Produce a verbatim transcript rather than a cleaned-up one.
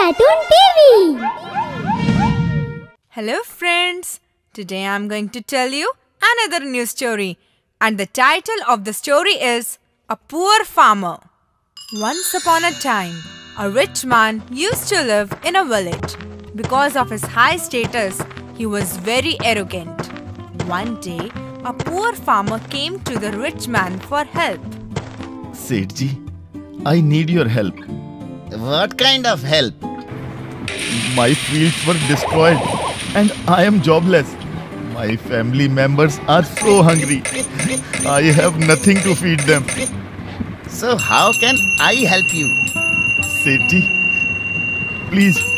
Cartoon T V. Hello friends, today I am going to tell you another new story, and the title of the story is A Poor Farmer. Once upon a time, a rich man used to live in a village. Because of his high status, he was very arrogant. One day, a poor farmer came to the rich man for help. Sethji, I need your help. What kind of help? My fields were destroyed and I am jobless. My family members are so hungry. I have nothing to feed them. So how can I help you? Sethji, please